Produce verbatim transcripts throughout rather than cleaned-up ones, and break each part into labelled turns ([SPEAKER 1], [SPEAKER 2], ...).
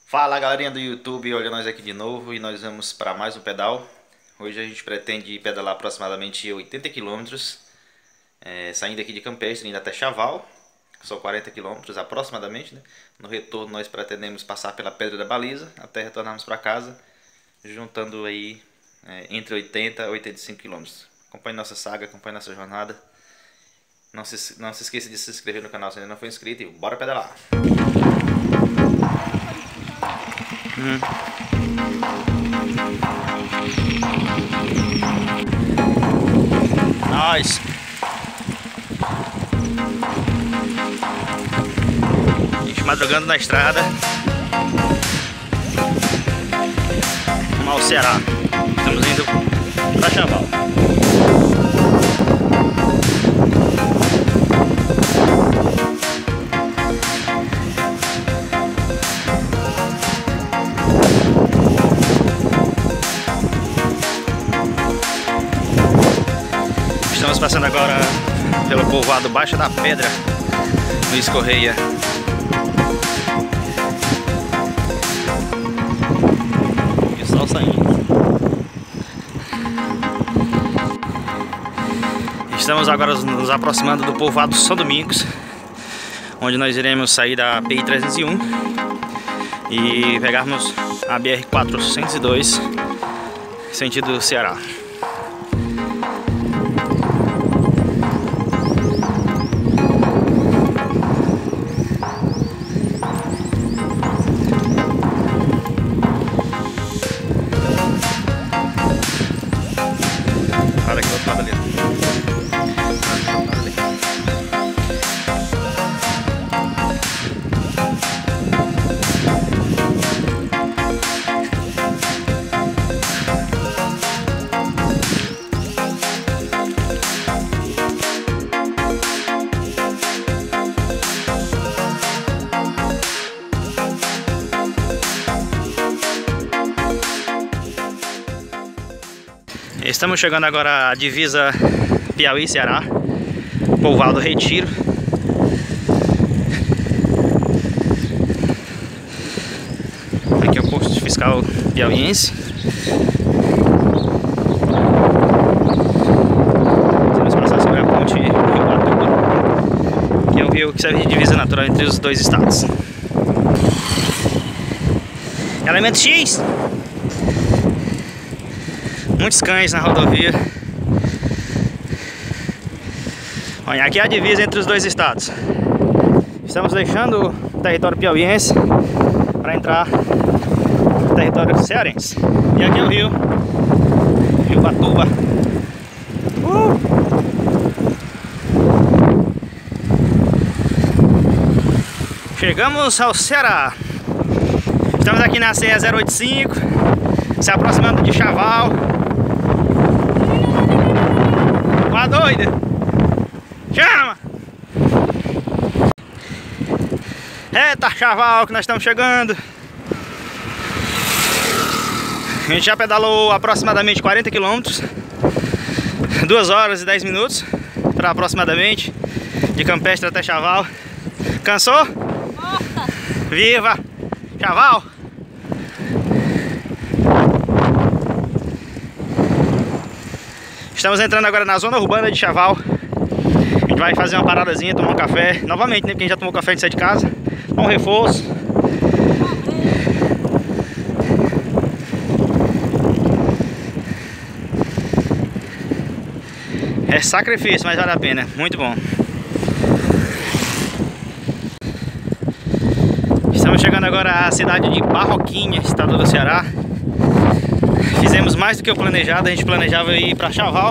[SPEAKER 1] Fala galerinha do YouTube, olha nós aqui de novo e nós vamos para mais um pedal. Hoje a gente pretende pedalar aproximadamente oitenta quilômetros, é, saindo aqui de Campestre, indo até Chaval, são quarenta quilômetros aproximadamente, né? No retorno nós pretendemos passar pela Pedra da Baliza até retornarmos para casa, juntando aí é, entre oitenta e oitenta e cinco quilômetros. Acompanhe nossa saga, acompanhe nossa jornada. Não se, não se esqueça de se inscrever no canal se ainda não for inscrito e bora pedalar! Hum. Nice. A gente madrugando na estrada rumo ao Ceará. Estamos indo para Chaval. Estamos passando agora pelo povoado Baixa da Pedra, Luiz Correia. E o sol saindo. Estamos agora nos aproximando do povoado São Domingos, onde nós iremos sair da P I trezentos e um e pegarmos a B R quatrocentos e dois, sentido Ceará. Olha aqui do outro lado ali. Estamos chegando agora à divisa Piauí-Ceará, povoado Retiro. Aqui é o posto fiscal piauiense. Vamos passar sobre a ponte Rio Batuba, que é o rio que serve de divisa natural entre os dois estados. Elemento X! Muitos cães na rodovia. Olha, aqui é a divisa entre os dois estados. Estamos deixando o território piauiense para entrar no território cearense. E aqui é o rio Rio Batuba. Uh! Chegamos ao Ceará. Estamos aqui na C E zero oitenta e cinco, se aproximando de Chaval. Tá doida? Chama! Eita, Chaval, que nós estamos chegando. A gente já pedalou aproximadamente quarenta quilômetros, duas horas e dez minutos para aproximadamente de Campestre até Chaval. Cansou? Nossa. Viva! Chaval! Estamos entrando agora na zona urbana de Chaval. A gente vai fazer uma paradazinha, tomar um café. Novamente, né? Porque a gente já tomou café antes de sair de casa. Um reforço. É sacrifício, mas vale a pena. Muito bom. Estamos chegando agora à cidade de Barroquinha, estado do Ceará. Fizemos mais do que o planejado, a gente planejava ir para Chaval.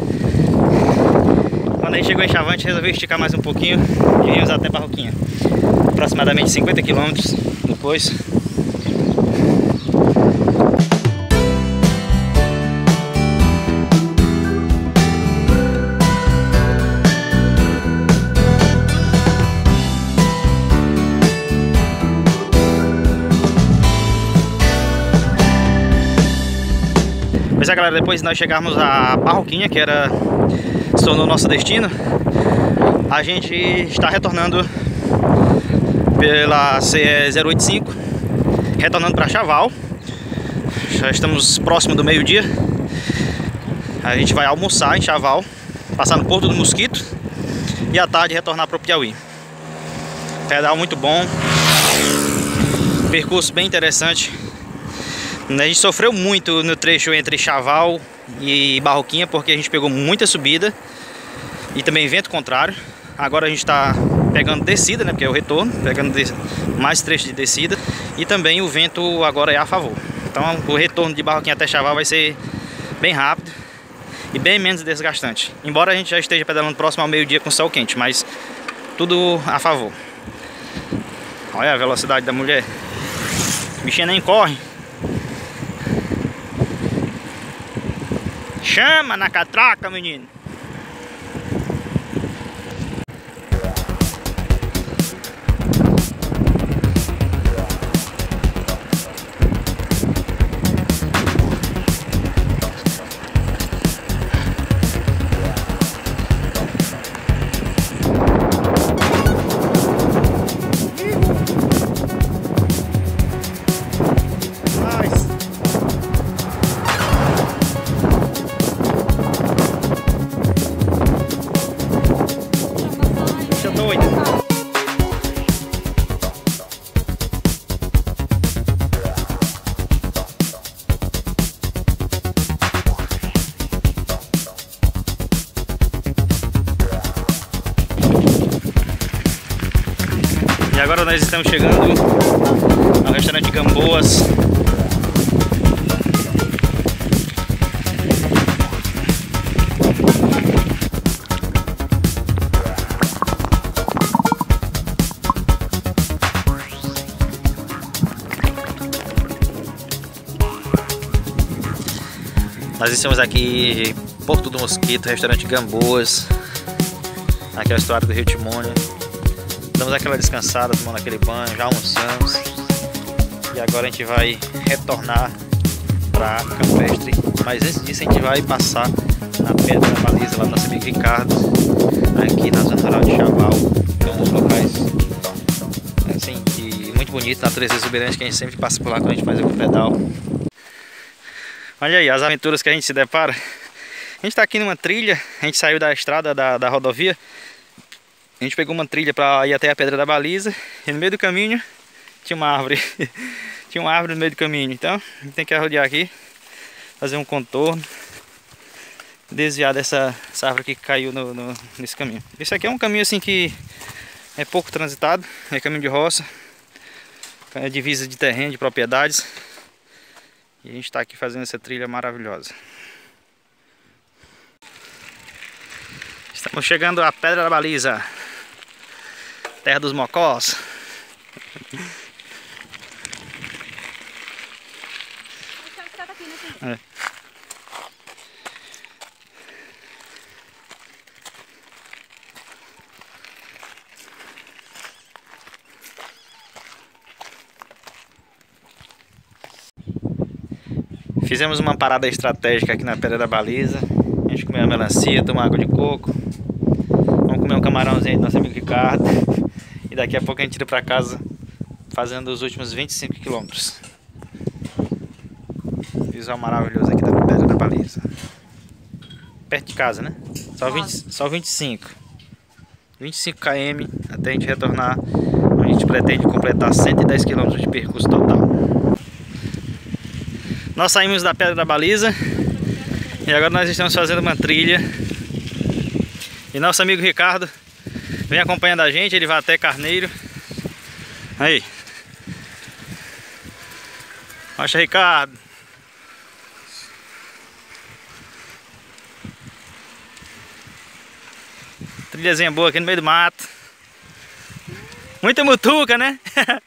[SPEAKER 1] Quando a gente chegou em Chaval, a gente resolveu esticar mais um pouquinho e viemos até Barroquinha. Aproximadamente cinquenta quilômetros depois. Pois é, galera, depois de nós chegarmos a Barroquinha, que era se tornou nosso destino, a gente está retornando pela C E zero oitenta e cinco, retornando para Chaval. Já estamos próximo do meio-dia. A gente vai almoçar em Chaval, passar no Porto do Mosquito e à tarde retornar para o Piauí. Pedal muito bom, percurso bem interessante. A gente sofreu muito no trecho entre Chaval e Barroquinha, porque a gente pegou muita subida e também vento contrário. Agora a gente está pegando descida, né, porque é o retorno, pegando mais trecho de descida, e também o vento agora é a favor. Então o retorno de Barroquinha até Chaval vai ser bem rápido e bem menos desgastante. Embora a gente já esteja pedalando próximo ao meio-dia com sol quente, mas tudo a favor. Olha a velocidade da mulher. A bichinha nem corre. Chama na catraca, menino.
[SPEAKER 2] E agora nós estamos chegando ao restaurante Gamboas. Nós estamos aqui em Porto do Mosquito, restaurante Gamboas. Aqui é a história do Rio Timônio. Damos aquela descansada, tomando aquele banho, já almoçamos. E agora a gente vai retornar para Campestre. Mas antes disso a gente vai passar na Pedra da Baliza, lá do nosso amigo Ricardo, aqui na zona rural de Chaval. Então uns locais assim, de, muito bonito, natureza exuberante, que a gente sempre passa por lá quando a gente faz o pedal. Olha aí as aventuras que a gente se depara. A gente está aqui numa trilha, a gente saiu da estrada da, da rodovia. A gente pegou uma trilha para ir até a Pedra da Baliza e no meio do caminho tinha uma árvore. Tinha uma árvore no meio do caminho, então a gente tem que rodear aqui, fazer um contorno, desviar dessa essa árvore que caiu no, no, nesse caminho. Esse aqui é um caminho assim que é pouco transitado, é caminho de roça, é divisa de terreno, de propriedades. E a gente está aqui fazendo essa trilha maravilhosa. Estamos chegando à Pedra da Baliza, terra dos mocós. É. Fizemos uma parada estratégica aqui na Pedra da Baliza. A gente comeu a melancia, tomou água de coco. Vamos comer um camarãozinho aí do nosso amigo Ricardo. E daqui a pouco a gente tira pra casa fazendo os últimos vinte e cinco quilômetros. Visual maravilhoso aqui da Pedra da Baliza. Perto de casa, né? Só, vinte, só vinte e cinco. vinte e cinco quilômetros até a gente retornar. A gente pretende completar cento e dez quilômetros de percurso total. Nós saímos da Pedra da Baliza e agora nós estamos fazendo uma trilha. E nosso amigo Ricardo vem acompanhando a gente, ele vai até Carneiro. Aí. Mostra, Ricardo. Trilhazinha boa aqui no meio do mato. Muita mutuca, né?